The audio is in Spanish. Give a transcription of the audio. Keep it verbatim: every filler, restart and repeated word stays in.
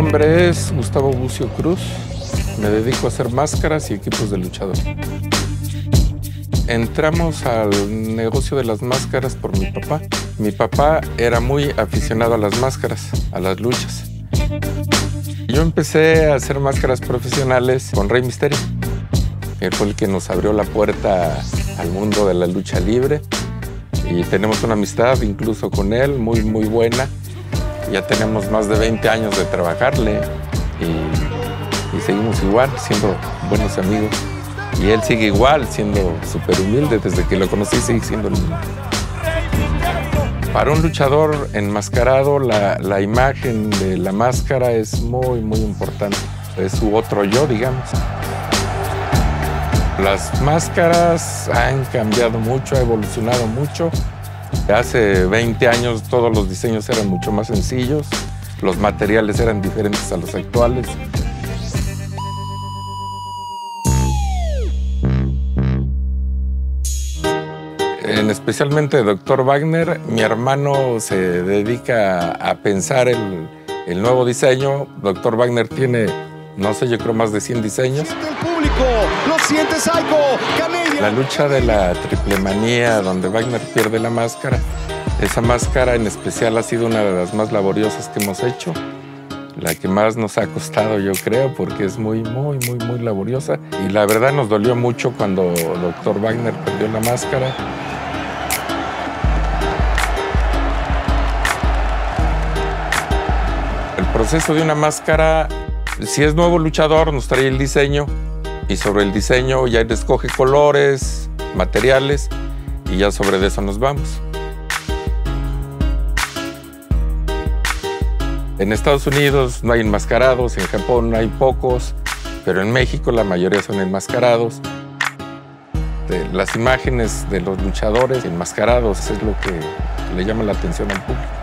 nombre es Gustavo Bucio Cruz. Me dedico a hacer máscaras y equipos de luchador. Entramos al negocio de las máscaras por mi papá. Mi papá era muy aficionado a las máscaras, a las luchas. Yo empecé a hacer máscaras profesionales con Rey Mysterio. Él fue el que nos abrió la puerta al mundo de la lucha libre. Y tenemos una amistad incluso con él, muy, muy buena. Ya tenemos más de veinte años de trabajarle y, y seguimos igual, siendo buenos amigos. Y él sigue igual, siendo súper humilde. Desde que lo conocí, sigue siendo el mismo. Para un luchador enmascarado, la, la imagen de la máscara es muy, muy importante. Es su otro yo, digamos. Las máscaras han cambiado mucho, ha evolucionado mucho. Hace veinte años todos los diseños eran mucho más sencillos, los materiales eran diferentes a los actuales. En especialmente doctor Wagner, mi hermano se dedica a pensar el, el nuevo diseño. doctor Wagner tiene, no sé, yo creo más de cien diseños. El público lo siente, Psycho, Canadian. La lucha de la triple manía, donde Wagner pierde la máscara, esa máscara en especial ha sido una de las más laboriosas que hemos hecho, la que más nos ha costado, yo creo, porque es muy, muy, muy, muy laboriosa. Y la verdad nos dolió mucho cuando doctor Wagner perdió la máscara. El proceso de una máscara, si es nuevo luchador, nos trae el diseño y sobre el diseño ya él escoge colores, materiales y ya sobre eso nos vamos. En Estados Unidos no hay enmascarados, en Japón hay pocos, pero en México la mayoría son enmascarados. Las imágenes de los luchadores enmascarados es lo que le llama la atención al público.